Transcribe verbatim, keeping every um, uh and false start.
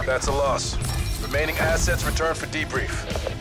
That's a loss. Remaining assets return for debrief.